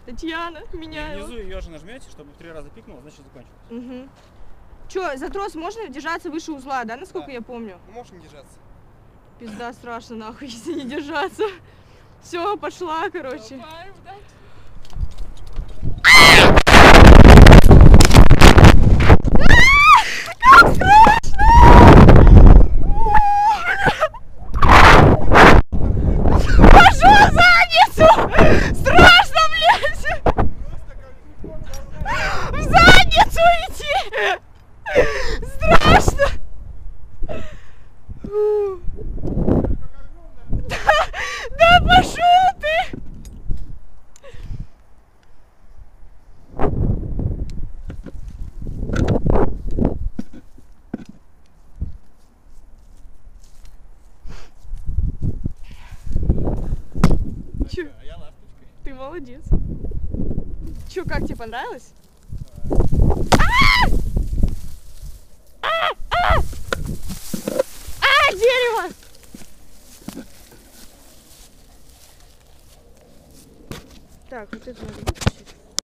Татьяна, меняю. Внизу ее же нажмете, чтобы 3 раза пикнуло, значит закончилось. Угу. Че, за трос можно держаться выше узла, да, насколько я помню? Ну, можешь не держаться. Пизда, страшно нахуй, если не держаться. Все, пошла, короче. Давай, удачи. Как страшно! Пошел в задницу! Страшно, блядь! В задницу идти! Страшно! Да пошел ты! Чё? А я ласточкой. Ты молодец. Чё, как тебе понравилось? Дерево! Так, вот это надо.